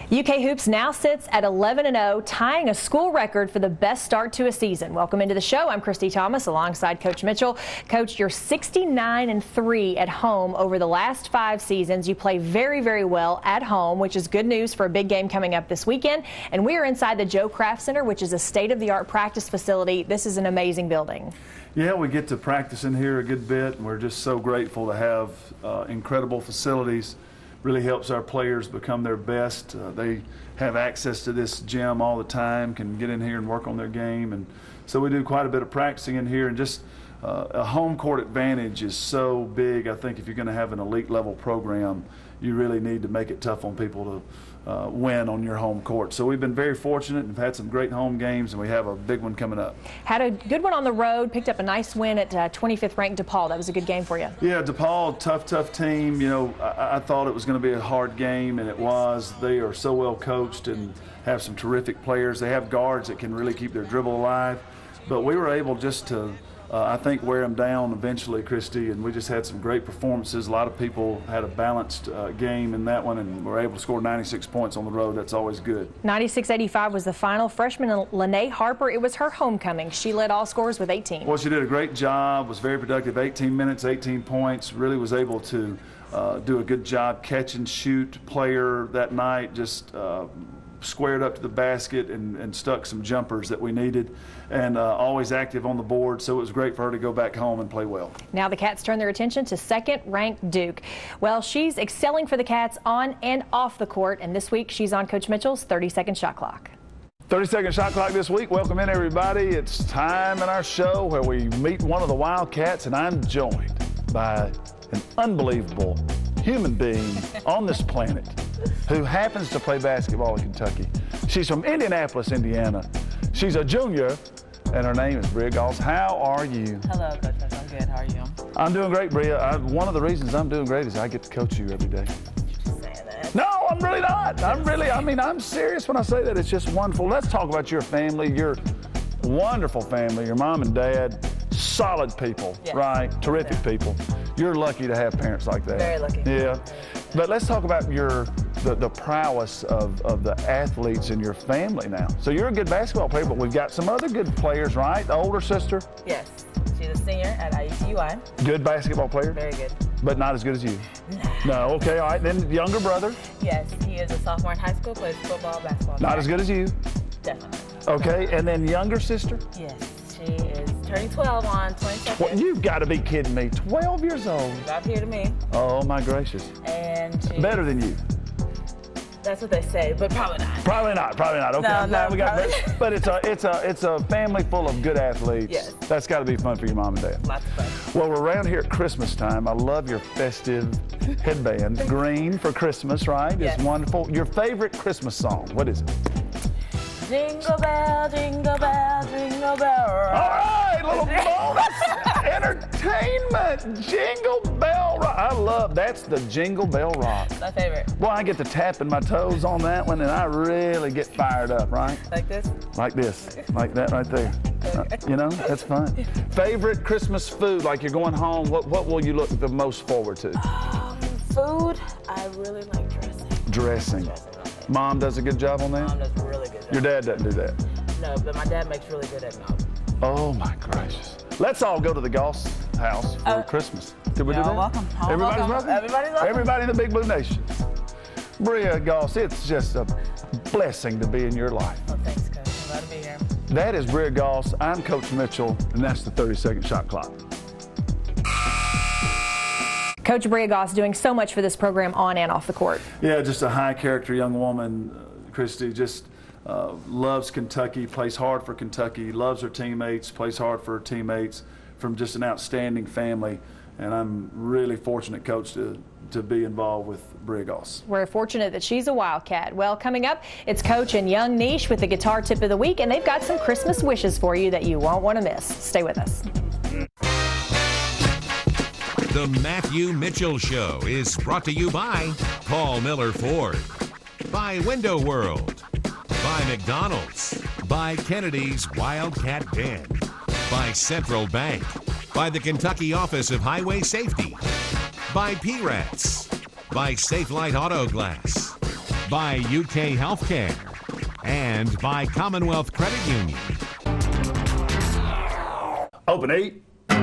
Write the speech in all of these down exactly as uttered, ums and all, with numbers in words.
U K Hoops now sits at eleven and oh, tying a school record for the best start to a season. Welcome into the show. I'm Christy Thomas alongside Coach Mitchell. Coach, you're sixty-nine and three at home over the last five seasons. You play very, very well at home, which is good news for a big game coming up this weekend. And we are inside the Joe Kraft Center, which is a state-of-the-art practice facility. This is an amazing building. Yeah, we get to practice in here a good bit, and we're just so grateful to have uh, incredible facilities. Really helps our players become their best. Uh, they have access to this gym all the time, can get in here and work on their game. And so we do quite a bit of practicing in here, and just uh, a home court advantage is so big. I think if you're going to have an elite level program, you really need to make it tough on people to uh, win on your home court. So we've been very fortunate and have had some great home games, and we have a big one coming up. Had a good one on the road, picked up a nice win at uh, twenty-fifth ranked DePaul. That was a good game for you. Yeah, DePaul, tough, tough team. You know, I, I thought it was going to be a hard game, and it was. They are so well coached and have some terrific players. They have guards that can really keep their dribble alive. But we were able just to, uh, I think, wear them down eventually, Christy, and we just had some great performances. A lot of people had a balanced uh, game in that one, and were able to score ninety-six points on the road. That's always good. ninety-six eighty-five was the final. Freshman Lene Harper, it was her homecoming. She led all scorers with eighteen. Well, she did a great job, was very productive, eighteen minutes, eighteen points, really was able to uh, do a good job catch and shoot player that night, just uh, squared up to the basket and, and stuck some jumpers that we needed, and uh, always active on the board, so it was great for her to go back home and play well. Now the Cats turn their attention to second-ranked Duke. Well, she's excelling for the Cats on and off the court, and this week she's on Coach Mitchell's thirty-second shot clock. thirty-second shot clock this week. Welcome in, everybody. It's time in our show where we meet one of the Wildcats, and I'm joined by an unbelievable human being on this planet who happens to play basketball in Kentucky. She's from Indianapolis, Indiana. She's a junior, and her name is Bria Goss. How are you? Hello, Coach. I'm good. How are you? I'm doing great, Bria. I, one of the reasons I'm doing great is I get to coach you every day. You're just saying that. No, I'm really not. I'm really, I mean, I'm serious when I say that. It's just wonderful. Let's talk about your family, your wonderful family, your mom and dad, solid people, yes. right? Terrific Yeah. people. You're lucky to have parents like that. Very lucky. Yeah. But let's talk about your the, the prowess of, of the athletes in your family now. So you're a good basketball player, but we've got some other good players, right? The older sister? Yes. She's a senior at I U C U I. Good basketball player? Very good. But not as good as you? No. Okay, all right. Then younger brother? Yes. He is a sophomore in high school, plays football, basketball. Not as good as you? Definitely. Okay, and then younger sister? Yes. She is turning twelve on twenty-second. Well, you've got to be kidding me. twelve years old. About here to me. Oh, my gracious. And she, Better than you. That's what they say, but probably not. Probably not. Probably not. Okay. No, I'm glad no, we got probably- but, but it's a it's a it's a family full of good athletes. Yes. That's got to be fun for your mom and dad. Lots of fun. Well, we're around here at Christmas time. I love your festive headband. Green for Christmas, right? Yes. It's wonderful. Your favorite Christmas song? What is it? Jingle bell, jingle bell, jingle bell. All right, little bonus entertainment. Jingle Bell Rock. I love that's the Jingle Bell Rock. My favorite. Well, I get to tapping my toes on that one, and I really get fired up, right? Like this? Like this, like that right there. Uh, you know, that's fun. Favorite Christmas food, like you're going home, what, what will you look the most forward to? Um, food, I really like dressing. Dressing. Dressing. Mom does a good job on that? Mom does a really good job. Your dad doesn't do that? No, but my dad makes really good eggnog. Oh, my gracious. Let's all go to the Goss house for Uh, Christmas. Did we do y'all that? welcome. All Everybody's welcome. welcome? Everybody's welcome. Everybody in the Big Blue Nation. Bria Goss, it's just a blessing to be in your life. Oh, thanks, Coach. I'm glad to be here. That is Bria Goss. I'm Coach Mitchell, and that's the thirty-second shot clock. Coach Bria Goss doing so much for this program on and off the court. Yeah, just a high-character young woman, uh, Christy, just uh, loves Kentucky, plays hard for Kentucky, loves her teammates, plays hard for her teammates, from just an outstanding family. And I'm really fortunate, Coach, to, to be involved with Bria Goss. We're fortunate that she's a Wildcat. Well, coming up, it's Coach and Young Niche with the Guitar Tip of the Week, and they've got some Christmas wishes for you that you won't want to miss. Stay with us. The Matthew Mitchell Show is brought to you by Paul Miller Ford, by Window World, by McDonald's, by Kennedy's Wildcat Den, by Central Bank, by the Kentucky Office of Highway Safety, by P-Rats, by Safe Light Auto Glass, by U K Healthcare, and by Commonwealth Credit Union. Open eight.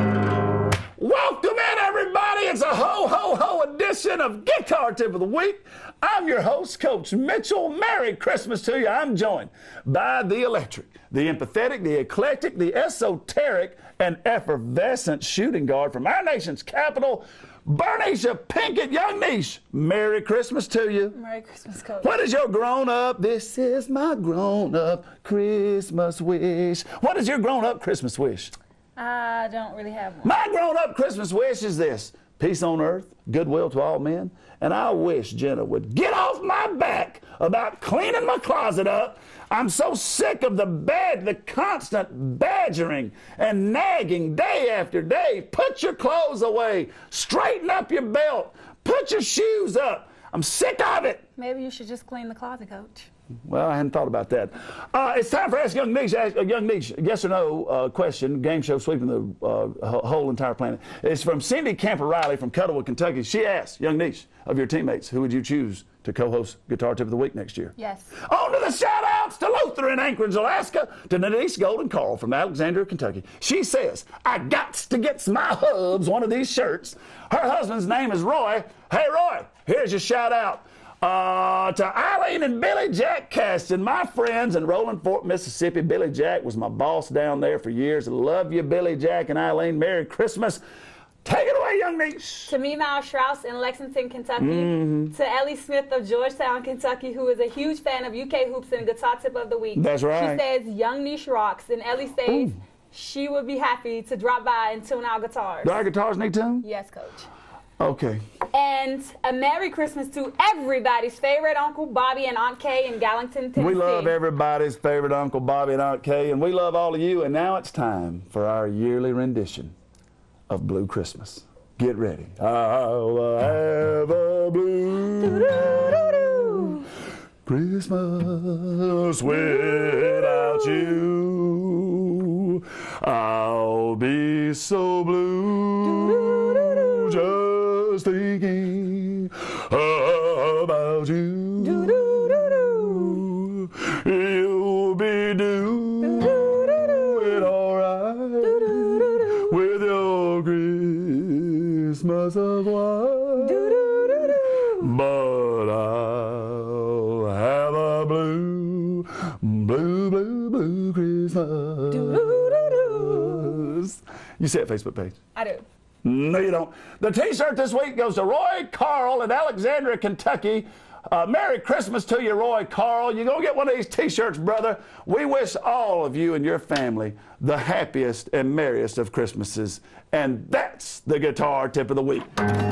Welcome in, everybody. It's a ho-ho-ho edition of Guitar Tip of the Week. I'm your host, Coach Mitchell. Merry Christmas to you. I'm joined by the electric, the empathetic, the eclectic, the esoteric, and effervescent shooting guard from our nation's capital, Bernicia Pinkett Young Niche. Merry Christmas to you. Merry Christmas, Coach. What is your grown-up, this is my grown-up Christmas wish? What is your grown-up Christmas wish? I don't really have one. My grown-up Christmas wish is this: peace on earth, goodwill to all men, and I wish Jenna would get off my back about cleaning my closet up. I'm so sick of the bad, the constant badgering and nagging day after day. Put your clothes away, straighten up your belt, put your shoes up. I'm sick of it. Maybe you should just clean the closet, Coach. Well, I hadn't thought about that. Uh, it's time for Ask Young Niche. Ask, uh, Young Niche, yes or no uh, question. Game show sweeping the uh, whole entire planet. It's from Cindy Camper Riley from Cuttlewood, Kentucky. She asked, Young Niche, of your teammates, who would you choose to co-host Guitar Tip of the Week next year? Yes. On to the shout-outs to Luther in Anchorage, Alaska, to Denise Golden Carl from Alexandria, Kentucky. She says, I got to get my hubs one of these shirts. Her husband's name is Roy. Hey, Roy, here's your shout-out. Uh, to Eileen and Billy Jack Caston, my friends in Rolling Fork, Mississippi. Billy Jack was my boss down there for years. Love you, Billy Jack and Eileen. Merry Christmas. Take it away, Young Niche. To Meemaw Strauss in Lexington, Kentucky. Mm-hmm. To Ellie Smith of Georgetown, Kentucky, who is a huge fan of U K Hoops and Guitar Tip of the Week. That's right. She says, Young Niche rocks. And Ellie says, Ooh. She would be happy to drop by and tune our guitars. Do our guitars need tune? Yes, Coach. Okay. And a Merry Christmas to everybody's favorite Uncle Bobby and Aunt Kay in Gallatin, Tennessee. We love everybody's favorite Uncle Bobby and Aunt Kay, and we love all of you. And now it's time for our yearly rendition of Blue Christmas. Get ready. I'll have a blue Christmas without you. I'll be so blue just thinking about you. You'll be doing alright with your Christmas of white, but I'll have a blue, blue, blue, blue Christmas. You see that Facebook page? I do. No, you don't. The T-shirt this week goes to Roy Carl in Alexandria, Kentucky. Uh, Merry Christmas to you, Roy Carl. You're going to get one of these T-shirts, brother. We wish all of you and your family the happiest and merriest of Christmases. And that's the Guitar Tip of the Week.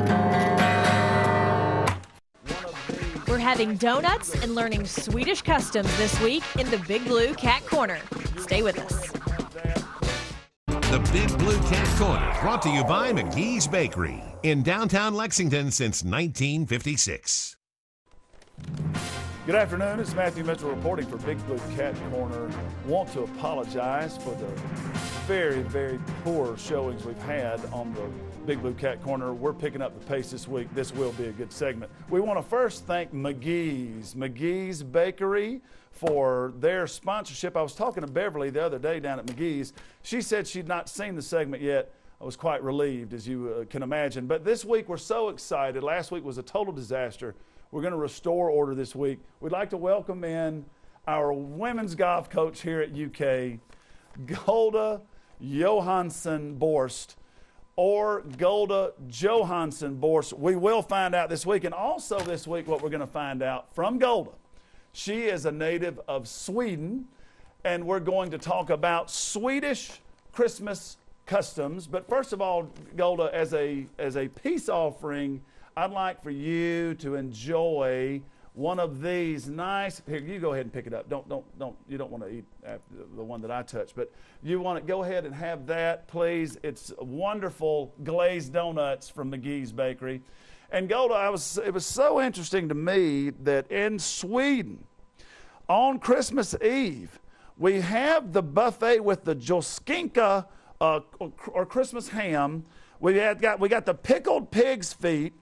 We're having donuts and learning Swedish customs this week in the Big Blue Cat Corner. Stay with us. The Big Blue Cat Corner, brought to you by McGee's Bakery in downtown Lexington since nineteen fifty-six. Good afternoon. It's Matthew Mitchell reporting for Big Blue Cat Corner. Want to apologize for the very, very poor showings we've had on the Big Blue Cat Corner. We're picking up the pace this week. This will be a good segment. We want to first thank McGee's, McGee's Bakery, for their sponsorship. I was talking to Beverly the other day down at McGee's. She said she'd not seen the segment yet. I was quite relieved, as you uh, can imagine. But this week we're so excited. Last week was a total disaster. We're going to restore order this week. We'd like to welcome in our women's golf coach here at U K, Golda Johansson Borst, or Golda Johansson Borst. We will find out this week. And also this week what we're going to find out from Golda. She is a native of Sweden, and we're going to talk about Swedish Christmas customs. But first of all, Golda, as a as a peace offering, I'd like for you to enjoy one of these nice. Here, you go ahead and pick it up. Don't don't don't. You don't want to eat after the one that I touched, but you want to go ahead and have that, please. It's wonderful glazed donuts from McGee's Bakery. And Golda, I was, it was so interesting to me that in Sweden, on Christmas Eve, we have the buffet with the Joskinka uh, or, or Christmas ham. We had got we got the pickled pig's feet.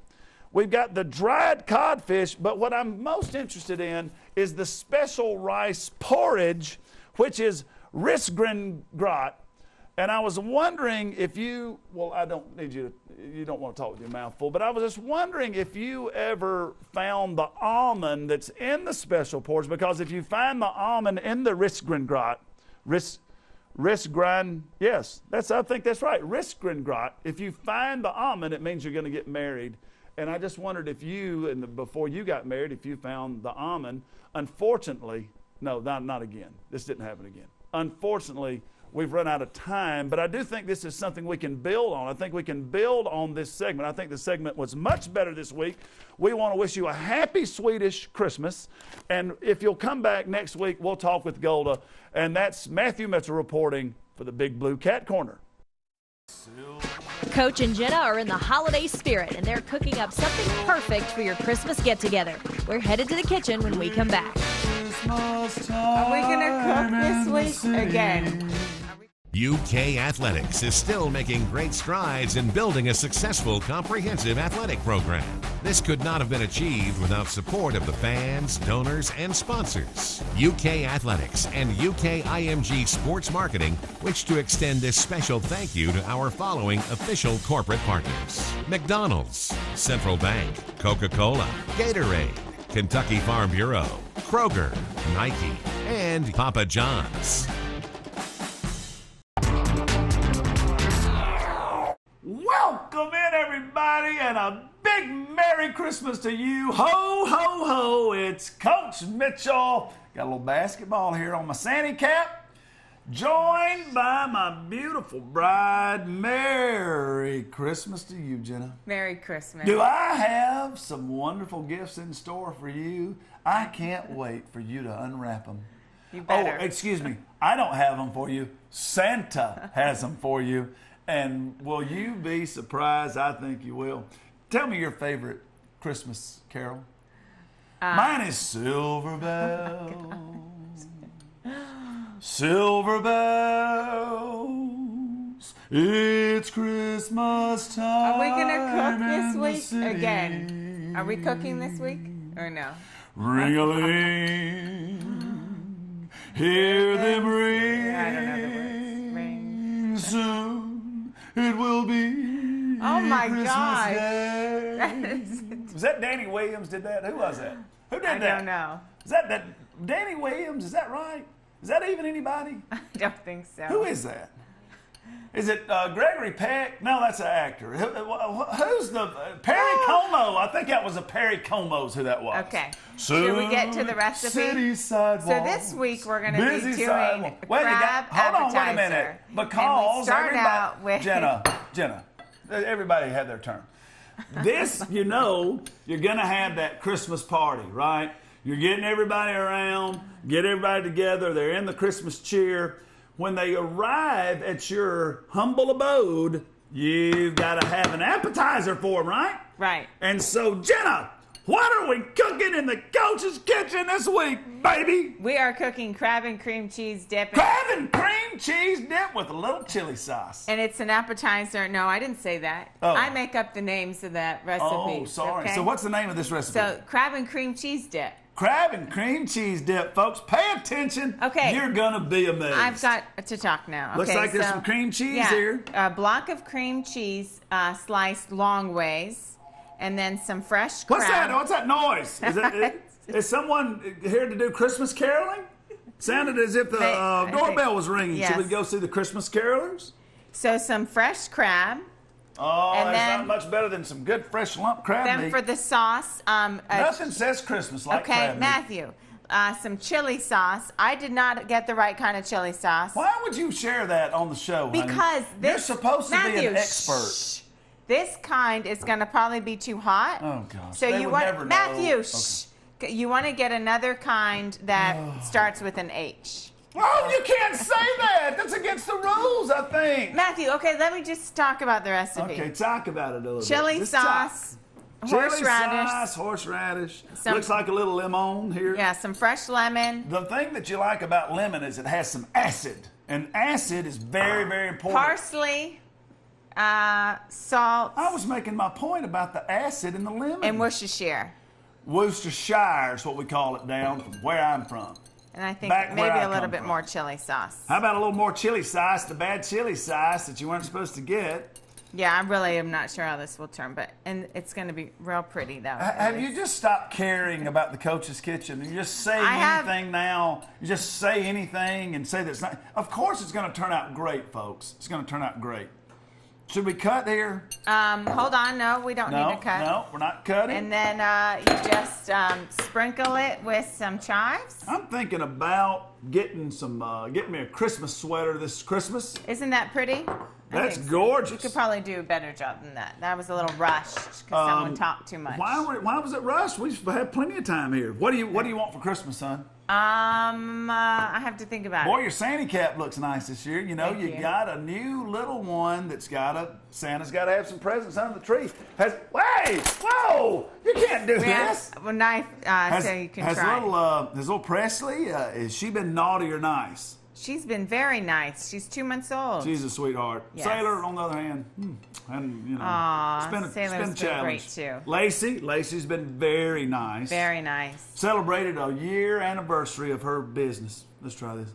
We've got the dried codfish, but what I'm most interested in is the special rice porridge, which is risgren grat. And I was wondering if you, well, I don't need you to, you don't want to talk with your mouth full, but I was just wondering if you ever found the almond that's in the special porridge, because if you find the almond in the risgren grat, ris, risgren, yes, that's, I think that's right, risgren grat, if you find the almond, it means you're going to get married. And I just wondered if you, and before you got married, if you found the almond. Unfortunately, no, not, not again. This didn't happen again. Unfortunately, we've run out of time, but I do think this is something we can build on. I think we can build on this segment. I think the segment was much better this week. We want to wish you a happy Swedish Christmas. And if you'll come back next week, we'll talk with Golda. And that's Matthew Mitchell reporting for the Big Blue Cat Corner. Coach and Jenna are in the holiday spirit, and they're cooking up something perfect for your Christmas get-together. We're headed to the kitchen when we come back. Are we going to cook this week again? U K Athletics is still making great strides in building a successful, comprehensive athletic program. This could not have been achieved without support of the fans, donors, and sponsors. U K Athletics and U K I M G Sports Marketing wish to extend this special thank you to our following official corporate partners: McDonald's, Central Bank, Coca-Cola, Gatorade, Kentucky Farm Bureau, Kroger, Nike, and Papa John's. Welcome in, everybody, and a big Merry Christmas to you. Ho, ho, ho. It's Coach Mitchell. Got a little basketball here on my Santa cap. Joined by my beautiful bride. Merry Christmas to you, Jenna. Merry Christmas. Do I have some wonderful gifts in store for you? I can't wait for you to unwrap them. You better. Oh, excuse me. I don't have them for you. Santa has them for you. And will you be surprised? I think you will. Tell me your favorite Christmas carol. Uh, Mine is Silver Bells. Oh Silver bells, it's Christmas time. Are we going to cook this week again? Are we cooking this week or no? Ring-a-ling, hear them ring. I don't know the words. Ring. Soon it will be Oh my Christmas gosh. Day. Was that Danny Williams did that? Who was that? Who did I that? don't know. Is that, that Danny Williams? Is that right? Is that even anybody? I don't think so. Who is that? Is it uh, Gregory Peck? No, that's an actor. Who, who's the uh, Perry Como? I think that was a Perry Como's who that was. Okay. Should we get to the recipe? City sidewalks, so this week we're going to be doing sidewalk. Wait, crab got, hold on, wait a minute. appetizer. Because and we start everybody, out with Jenna, Jenna, everybody had their turn. This, you know, you're going to have that Christmas party, right? You're getting everybody around, get everybody together. They're in the Christmas cheer. When they arrive at your humble abode, you've got to have an appetizer for them, right? Right. And so, Jenna, what are we cooking in the coach's kitchen this week, baby? We are cooking crab and cream cheese dip. Crab and cream cheese dip with a little chili sauce. And it's an appetizer. No, I didn't say that. Oh. I make up the names of that recipe. Oh, sorry. Okay? So what's the name of this recipe? So crab and cream cheese dip. Crab and cream cheese dip, folks. Pay attention. Okay. You're going to be amazed. I've got to talk now. Looks okay, like there's so, some cream cheese yeah, here. A block of cream cheese uh, sliced long ways, and then some fresh crab. What's that? What's that noise? Is, it, is someone here to do Christmas caroling? Sounded as if the They, uh, doorbell think, was ringing. yes. Should we go see the Christmas carolers? So some fresh crab. Oh, And that's then- not much better than some good fresh lump crab Then meat. for the sauce, um, a- Nothing says Christmas like okay, crab meat. Matthew, uh, some chili sauce. I did not get the right kind of chili sauce. Why would you share that on the show, honey? Because this, You're supposed to Matthew, be an expert. Shh. This kind is going to probably be too hot. Oh, gosh. So They you would want never know. Matthew, Okay. shh. You want to get another kind that starts with an H. Oh, you can't say that. That's against the rules, I think. Matthew, okay, let me just talk about the recipe. Okay, talk about it a little Chili bit. Just sauce, talk. horseradish. Chili sauce, horseradish. Some- Looks like a little lemon here. Yeah, some fresh lemon. The thing that you like about lemon is it has some acid. And acid is very, very important. Parsley, uh, salt, I was making my point about the acid in the lemon. and Worcestershire. Worcestershire is what we call it down from where I'm from. And I think Back where maybe I a little come bit from. more chili sauce. How about a little more chili sauce, the bad chili sauce that you weren't supposed to get? Yeah, I really am not sure how this will turn, but and it's going to be real pretty though. Ha- Have you just stopped caring about the coach's kitchen? You just say I have- anything now. You just say anything and say that it's not. Of course, it's going to turn out great, folks. It's going to turn out great. Should we cut here? Um, hold on, no, we don't No, need to cut. no, we're not cutting. And then uh, you just um, sprinkle it with some chives. I'm thinking about getting some, uh, getting me a Christmas sweater this Christmas. Isn't that pretty? I That's think so. gorgeous. You could probably do a better job than that. That was a little rushed because someone talked too much. Why, were- why was it rushed? We've had plenty of time here. What do you What do you want for Christmas, son? Um, uh, I have to think about Boy, it. your Santa cap looks nice this year. You know, Thank you, you. got a new little one that's got a Santa's got to have some presents under the tree. Has wait, whoa! You can't do We have this. a knife uh, Has, so you can has try. little uh, has little Presley? Uh, has she been naughty or nice? She's been very nice. She's two months old. She's a sweetheart. Yes. Sailor, on the other hand, hmm, and you know, Aw, it's been a, it's Sailor's been a been challenge. great, too. Lacey, Lacey's been very nice. Very nice. Celebrated a year anniversary of her business. Let's try this.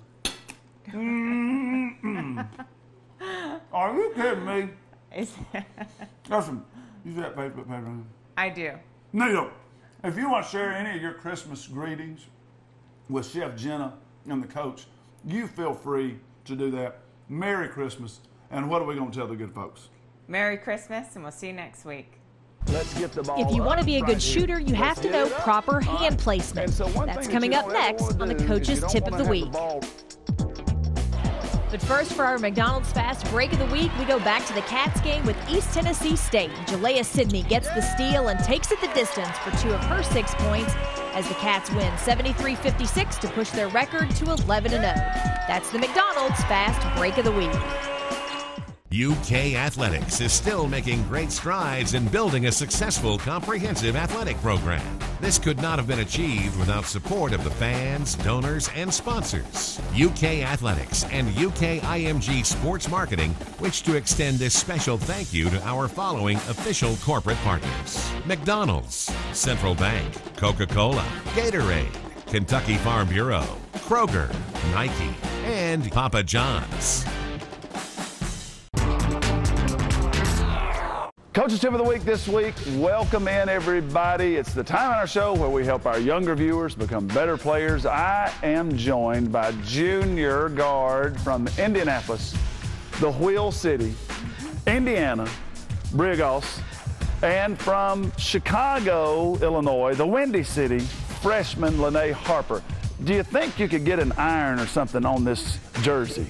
Mm-mm. Are you kidding me? Is- Listen, you see that Facebook page? I do. No, you don't. If you want to share any of your Christmas greetings with Chef Jenna and the coach, you feel free to do that. Merry Christmas. And what are we going to tell the good folks? Merry Christmas, and we'll see you next week. Let's get the ball If you up want to be a right good here. shooter, you have Let's to get know it up. proper All right. hand placement. And so one That's thing that coming you up don't ever next wanna on the do is Coach's you don't Tip of wanna the have Week. ball- But first, for our McDonald's Fast Break of the Week, we go back to the Cats game with East Tennessee State. Jalea Sidney gets the steal and takes it the distance for two of her six points as the Cats win seventy-three fifty-six to push their record to eleven and oh. That's the McDonald's Fast Break of the Week. U K Athletics is still making great strides in building a successful, comprehensive athletic program. This could not have been achieved without support of the fans, donors, and sponsors. U K Athletics and U K I M G Sports Marketing wish to extend this special thank you to our following official corporate partners: McDonald's, Central Bank, Coca-Cola, Gatorade, Kentucky Farm Bureau, Kroger, Nike, and Papa John's. Coach's Tip of the Week this week. Welcome in, everybody. It's the time on our show where we help our younger viewers become better players. I am joined by junior guard from Indianapolis, the Wheel City, Indiana, Brigos, and from Chicago, Illinois, the Windy City, freshman Lene Harper. Do you think you could get an iron or something on this jersey?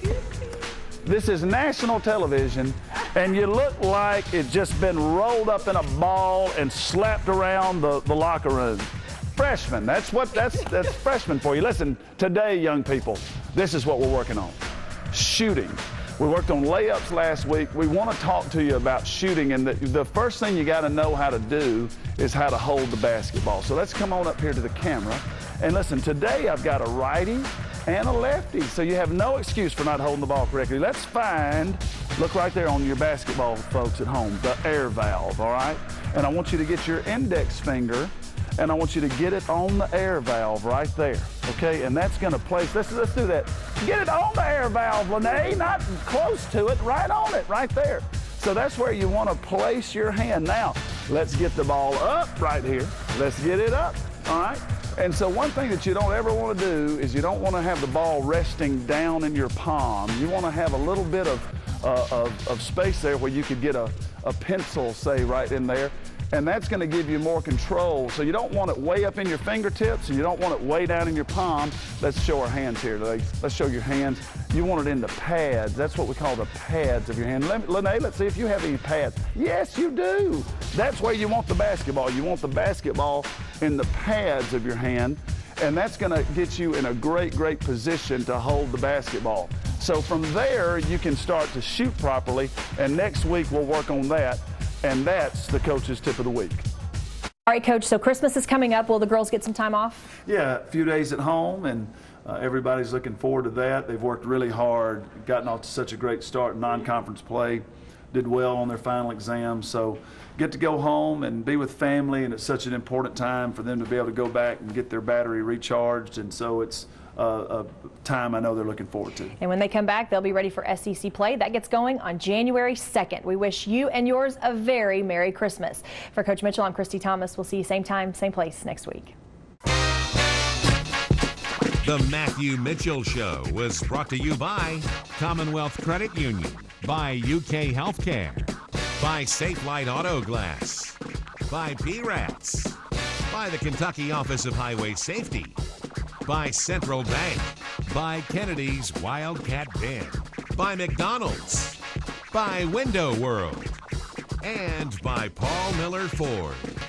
This is national television, and you look like it's just been rolled up in a ball and slapped around the, the locker room. Freshman, that's what that's that's freshman for you. Listen, today, young people, this is what we're working on. Shooting. We worked on layups last week. We want to talk to you about shooting, and the, the first thing you got to know how to do is how to hold the basketball. So let's come on up here to the camera. And listen, today I've got a righty and a lefty, so you have no excuse for not holding the ball correctly. Let's find, look right there on your basketball folks at home, the air valve, all right? And I want you to get your index finger, and I want you to get it on the air valve right there, okay? And that's gonna place, let's, let's do that. Get it on the air valve, Lene, not close to it, right on it, right there. So that's where you wanna place your hand. Now, let's get the ball up right here. Let's get it up, all right? And so one thing that you don't ever want to do is you don't want to have the ball resting down in your palm. You want to have a little bit of, uh, of, of space there where you could get a, a pencil, say, right in there. And that's going to give you more control. So you don't want it way up in your fingertips, and you don't want it way down in your palm. Let's show our hands here today. Let's show your hands. You want it in the pads. That's what we call the pads of your hand. Let, Lene, let's see if you have any pads. Yes, you do. That's where you want the basketball. You want the basketball in the pads of your hand, and that's going to get you in a great, great position to hold the basketball. So from there, you can start to shoot properly, and next week we'll work on that. And that's the Coach's Tip of the Week. All right, Coach, so Christmas is coming up. Will the girls get some time off? Yeah, a few days at home, and uh, everybody's looking forward to that. They've worked really hard, gotten off to such a great start in non-conference play, did well on their final exam. So get to go home and be with family, and it's such an important time for them to be able to go back and get their battery recharged. And so it's uh, a time I know they're looking forward to. And when they come back, they'll be ready for S E C play. That gets going on January second. We wish you and yours a very Merry Christmas. For Coach Mitchell, I'm Christy Thomas. We'll see you same time, same place next week. The Matthew Mitchell Show was brought to you by Commonwealth Credit Union, by U K Healthcare, by Safelite Auto Glass, by P-Rats, by the Kentucky Office of Highway Safety, by Central Bank, by Kennedy's Wildcat Den, by McDonald's, by Window World, and by Paul Miller Ford.